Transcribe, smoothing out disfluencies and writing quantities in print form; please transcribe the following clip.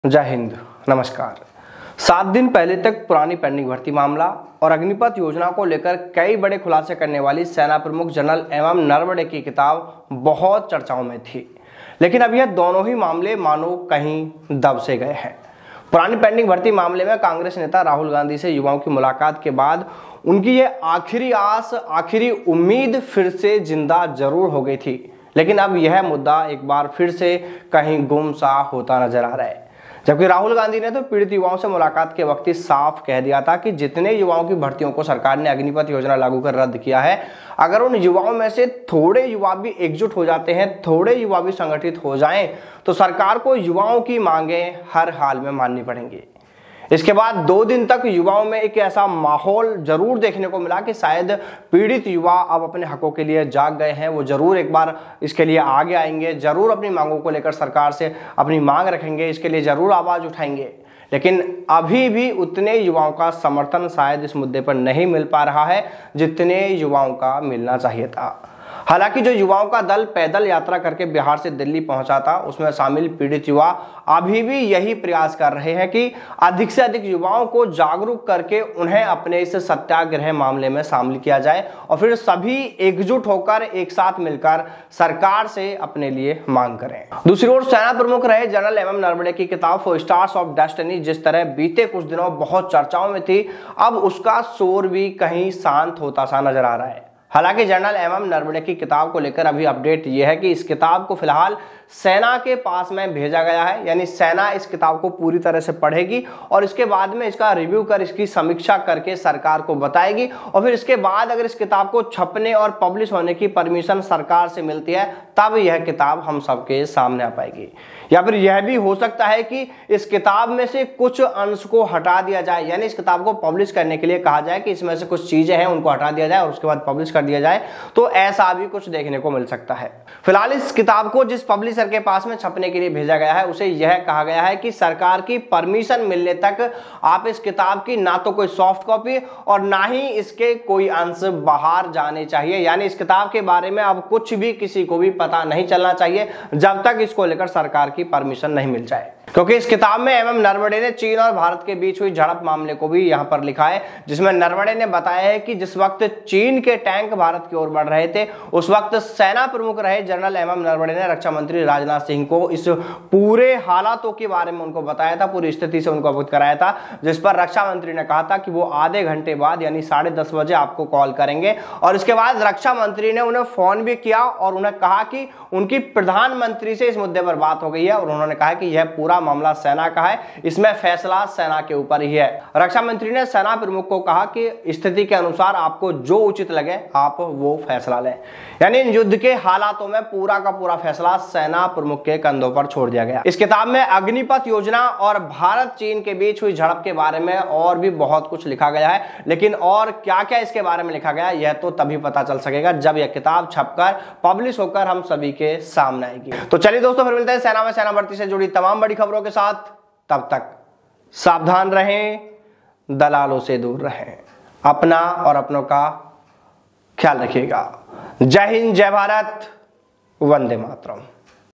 जय हिंद, नमस्कार। 7 दिन पहले तक पुरानी पेंडिंग भर्ती मामला और अग्निपथ योजना को लेकर कई बड़े खुलासे करने वाली सेना प्रमुख जनरल एमएम नरवणे की किताब बहुत चर्चाओं में थी, लेकिन अब यह दोनों ही मामले मानो कहीं दब से गए हैं। पुरानी पेंडिंग भर्ती मामले में कांग्रेस नेता राहुल गांधी से युवाओं की मुलाकात के बाद उनकी यह आखिरी आस, आखिरी उम्मीद फिर से जिंदा जरूर हो गई थी, लेकिन अब यह मुद्दा एक बार फिर से कहीं गुम सा होता नजर आ रहा है। जबकि राहुल गांधी ने तो पीड़ित युवाओं से मुलाकात के वक्त ही साफ कह दिया था कि जितने युवाओं की भर्तियों को सरकार ने अग्निपथ योजना लागू कर रद्द किया है, अगर उन युवाओं में से थोड़े युवा भी एकजुट हो जाते हैं, थोड़े युवा भी संगठित हो जाएं, तो सरकार को युवाओं की मांगें हर हाल में माननी पड़ेंगी। इसके बाद 2 दिन तक युवाओं में एक ऐसा माहौल जरूर देखने को मिला कि शायद पीड़ित युवा अब अपने हकों के लिए जाग गए हैं। वो जरूर एक बार इसके लिए आगे आएंगे, जरूर अपनी मांगों को लेकर सरकार से अपनी मांग रखेंगे, इसके लिए जरूर आवाज उठाएंगे। लेकिन अभी भी उतने युवाओं का समर्थन शायद इस मुद्दे पर नहीं मिल पा रहा है जितने युवाओं का मिलना चाहिए था। हालांकि जो युवाओं का दल पैदल यात्रा करके बिहार से दिल्ली पहुंचा था, उसमें शामिल पीड़ित युवा अभी भी यही प्रयास कर रहे हैं कि अधिक से अधिक युवाओं को जागरूक करके उन्हें अपने इस सत्याग्रह मामले में शामिल किया जाए और फिर सभी एकजुट होकर एक साथ मिलकर सरकार से अपने लिए मांग करें। दूसरी ओर सेना प्रमुख रहे जनरल एमएम नरवणे की किताब 4 स्टार्स ऑफ डेस्टिनी जिस तरह बीते कुछ दिनों बहुत चर्चाओं में थी, अब उसका शोर भी कहीं शांत होता सा नजर आ रहा है। हालांकि जनरल एमएम नरवणे की किताब को लेकर अभी अपडेट यह है कि इस किताब को फिलहाल सेना के पास में भेजा गया है, यानी सेना इस किताब को पूरी तरह से पढ़ेगी और इसके बाद में इसका रिव्यू कर इसकी समीक्षा करके सरकार को बताएगी और फिर इसके बाद अगर इस किताब को छपने और पब्लिश होने की परमिशन सरकार से मिलती है, तब यह किताब हम सबके सामने आ पाएगी। या फिर यह भी हो सकता है कि इस किताब में से कुछ अंश को हटा दिया जाए, यानी इस किताब को पब्लिश करने के लिए कहा जाए कि इसमें से कुछ चीजें हैं उनको हटा दिया जाए और उसके बाद पब्लिश कर दिया जाए, तो ऐसा भी कुछ देखने को मिल सकता है। फिलहाल इस किताब को जिस पब्लिशर के पास में छपने के लिए भेजा गया है, उसे यह कहा गया है कि सरकार की परमिशन मिलने तक आप इस किताब की ना तो कोई सॉफ्ट कॉपी और ना ही इसके कोई अंश बाहर जाने चाहिए, यानी इस किताब के बारे में अब कुछ भी किसी को भी पता नहीं चलना चाहिए जब तक इसको लेकर सरकार की परमिशन नहीं मिल जाए। क्योंकि इस किताब में एमएम नरवणे ने चीन और भारत के बीच हुई झड़प मामले को भी यहां पर लिखा है, जिसमें नरवणे ने बताया है कि जिस वक्त चीन के टैंक भारत की ओर बढ़ रहे थे, उस वक्त सेना प्रमुख रहे जनरल एमएम नरवणे ने रक्षा मंत्री राजनाथ सिंह को इस पूरे हालातों के बारे में उनको बताया था, पूरी स्थिति से उनको अवगत कराया था, जिस पर रक्षा मंत्री ने कहा था कि वो आधे घंटे बाद यानी 10:30 बजे आपको कॉल करेंगे। और इसके बाद रक्षा मंत्री ने उन्हें फोन भी किया और उन्हें कहा कि उनकी प्रधानमंत्री से इस मुद्दे पर बात हो गई है और उन्होंने कहा कि यह पूरा मामला सेना का है, इसमें फैसला सेना के ऊपर ही है। रक्षा मंत्री ने सेना प्रमुख को कहा कि स्थिति के अनुसार आपको जो उचित लगे आप वो फैसला लें, यानी इन युद्ध के हालातों में पूरा का पूरा फैसला सेना प्रमुख के कंधों पर छोड़ दिया गया। इस किताब में अग्निपथ योजना और भारत चीन के बीच हुई झड़प के बारे में और भी बहुत कुछ लिखा गया है, लेकिन और क्या क्या इसके बारे में लिखा गया यह तो तभी पता चल सकेगा जब यह किताब छपकर पब्लिश होकर हम सभी के सामने आएगी। तो चलिए दोस्तों, फिर मिलते हैं सेना में सेना भर्ती से जुड़ी तमाम बड़ी खबरों के साथ। तब तक सावधान रहें, दलालों से दूर रहें, अपना और अपनों का ख्याल रखिएगा। जय हिंद, जय भारत, वंदे मातरम।